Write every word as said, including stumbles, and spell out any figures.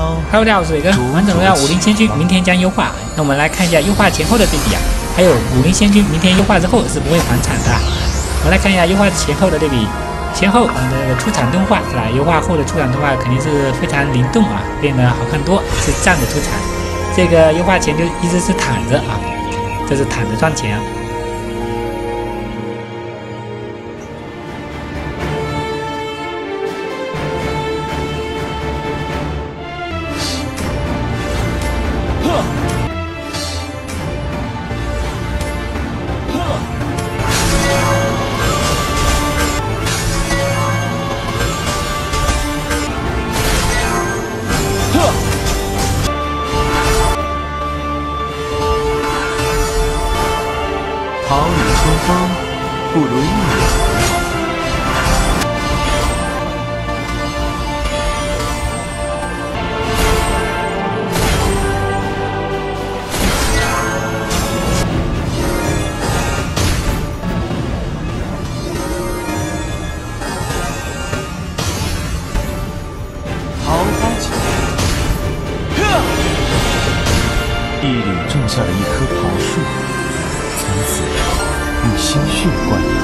Hello， 大家好，我是伟哥。王者荣耀武林千军明天将优化，那我们来看一下优化前后的对比啊。还有武林千军明天优化之后是不会返场的。我们来看一下优化前后的对比，前后啊这个出场动画是吧？优化后的出场动画肯定是非常灵动啊，变得好看多，是站着出场。这个优化前就一直是躺着啊，这是躺着赚钱。 好雨春风，不如一人。桃花桥，地里种下了一棵桃树。 从此，用鲜血灌溉。